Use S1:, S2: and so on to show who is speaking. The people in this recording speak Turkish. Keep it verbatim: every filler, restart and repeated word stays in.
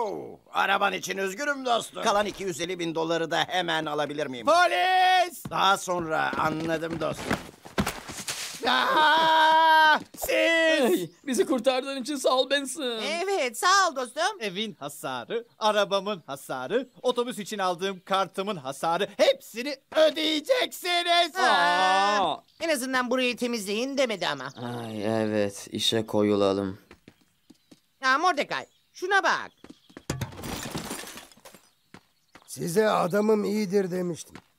S1: Oh, araban için üzgünüm dostum. Kalan iki yüz elli bin doları da hemen alabilir miyim?
S2: Polis!
S1: Daha sonra anladım dostum.
S2: Aa, siz!
S3: Ay, bizi kurtardığın için sağ ol Benson.
S4: Evet, sağ ol dostum.
S2: Evin hasarı, arabamın hasarı, otobüs için aldığım kartımın hasarı, hepsini ödeyeceksiniz.
S3: Aa.
S4: En azından burayı temizleyin demedi ama.
S5: Ay evet, işe koyulalım.
S4: Ha Mordecai, şuna bak.
S6: Size adamım iyidir demiştim.